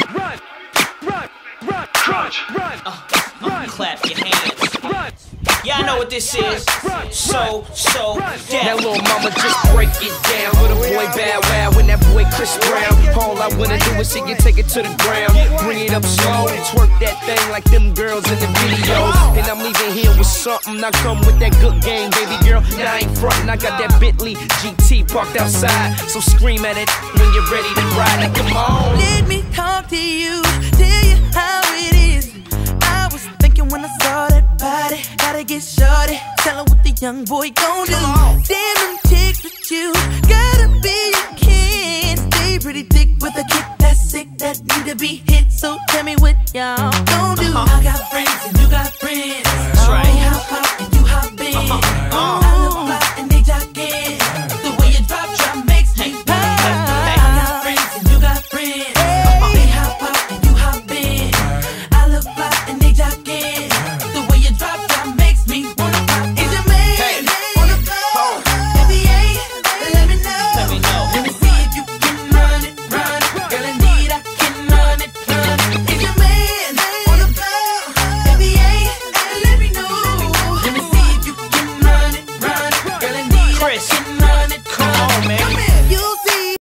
run, run, run, run, run, clap your hands. run. Y'all know what this is. So Now little mama just break it down. Little boy Bow Wow and that boy Chris Brown. All I wanna do is see you take it to the ground. Bring it up slow and twerk that thing like them girls in the videos. And I'm leaving here with something. I come with that good game, baby girl. Now I ain't frontin', I got that Bentley GT parked outside. So scream at it when you're ready to ride. Now come on. Let me talk to you, tell you how it is. I was thinking when I saw that body, gotta get shorty, tell her what the young boy gon' do. Damn them chicks with you, gotta be a kid. Stay pretty thick with a kick that's sick, that need to be hit. So tell me what y'all gon' do. I got friends and you got friends. That's right. We hop and you hop in.